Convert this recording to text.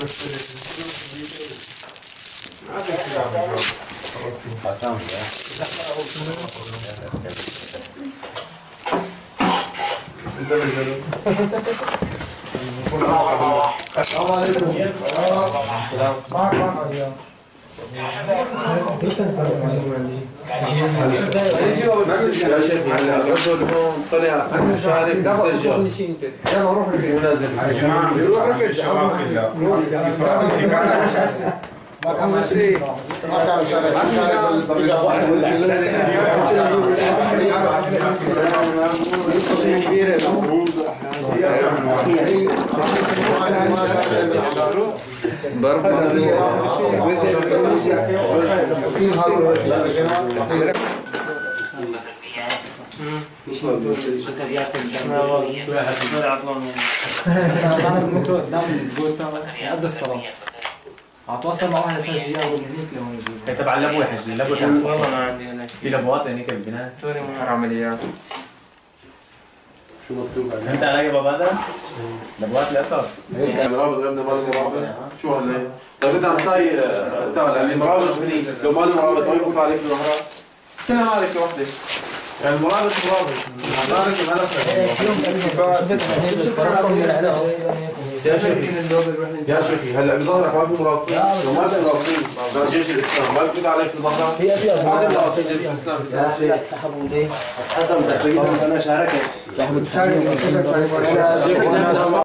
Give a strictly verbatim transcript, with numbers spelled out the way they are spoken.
طلع مشارك مسجل يلا روح يا جماعه روح الشباب كلها ما كان مسي ما كان مشارك ضرب اتواصل مع واحد اساسا جاي اقول هنيك لو يجي تبع اللبوه يا حجي اللبوه والله ما عندي هناك في لبوات هنيك بالبناء عمليات. شو مكتوب عليه؟ انت على بابا هذا؟ لبوات الاسد مرابط غيرنا ما له مرابط شو هلا؟ طيب انت عم صاي تابع اللي مرابط هني لو ما له مرابط ما يفوت عليك الظهرات كلها مالك لوحدك يعني المرابط مرابط مالك يا شيخي يا شيخي هلا بظهرك ما في مرابطين لو ما في مرابطين مع جيش الاسلام ما يفوت عليك الظهرات في في مرابطين جيش الاسلام يا شيخ سحبوا ليه؟ حسب تقريبا انا شاركت سحبوا